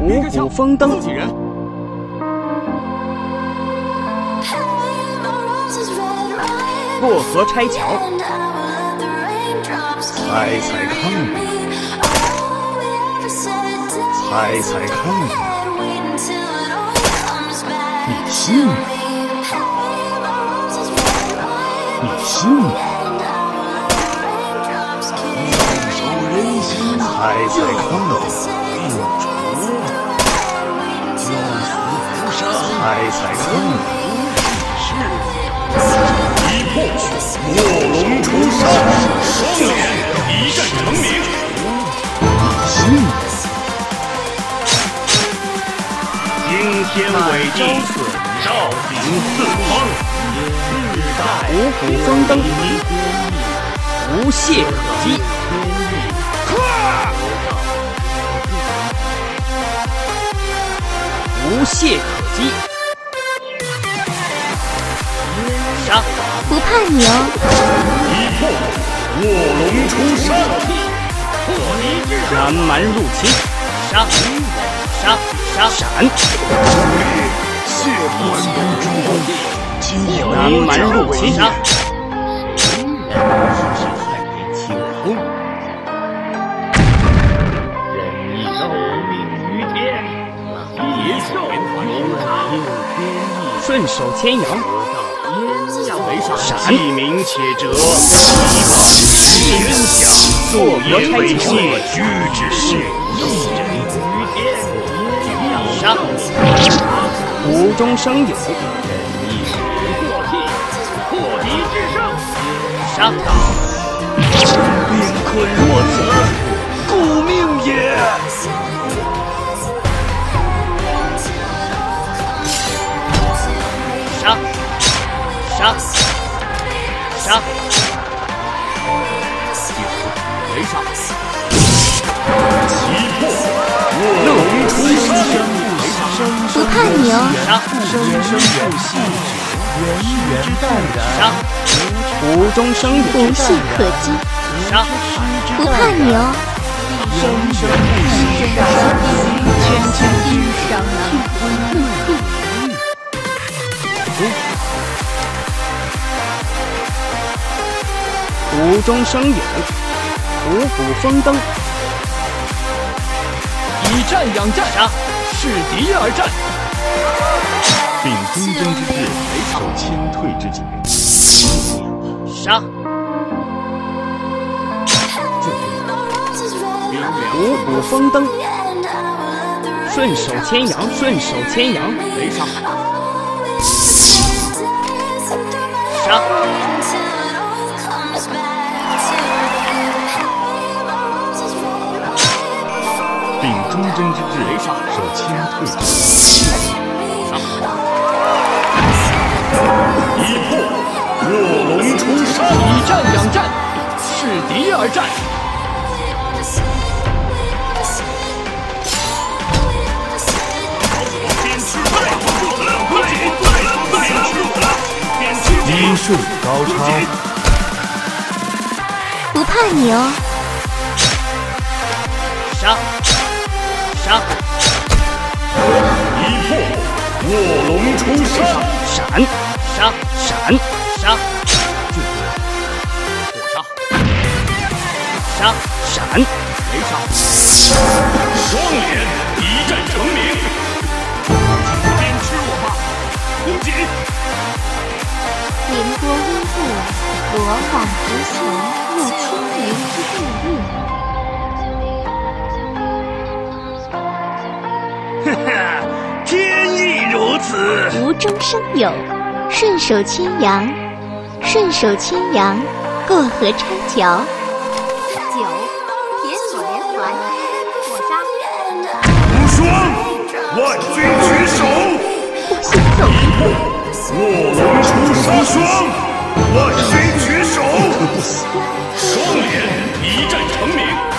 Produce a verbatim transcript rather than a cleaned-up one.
五谷丰登。过河拆桥。 踩踩炕边，踩踩炕边，你信吗？你信吗？踩踩炕边，应酬，踩踩炕边，一破卧龙出山，双脸一战成名。信吗？惊天伟地，照明四方， 五谷丰登，无懈可击。无懈可击。杀！ 不怕你哦。 一破卧龙出山， 南蛮入侵。杀！杀！杀！闪！ 谢关东之功，今有南蛮入侵。杀！ 太平清风，人亦受命于天，野兽勇敢， 顺手牵羊。闪！ 器明且折，天下作业为谢，居之是一人于天。 杀！无中生有。 破敌之胜。 杀！ 兵困若此，故命也。 杀！杀！杀！ 为上，击破卧龙出山。 不怕你哦。 杀！ 生生不息，源源不燃。 杀！无中生有。 无懈可击。 杀！ 不怕你哦。 生生不息，千千之上无中生有，五谷丰登。 以战养战， 杀！ 恃敌而战。秉忠贞之志，守谦退之节。 杀！五谷丰登。顺手牵羊，顺手牵羊。 雷杀！ 杀！ 秉忠贞之志，守谦退之节。一破卧龙出山，以战养战，恃敌而战。医术高超， 不怕你哦。 杀！杀！ 一破卧龙出山， 闪！杀！闪！杀！ 火杀！ 杀！闪！ 雷杀！双脸一战成名。鞭笞我吧，攻击！ 凌波微步，罗网直行，入青云之地狱。 哈哈，天意如此。 无中生有，顺手牵羊，顺手牵羊，过河拆桥。九，铁索连环，火杀。 无双，万军取首。 我先走一步。 卧龙出山，双，万军取首。双脸一战成名。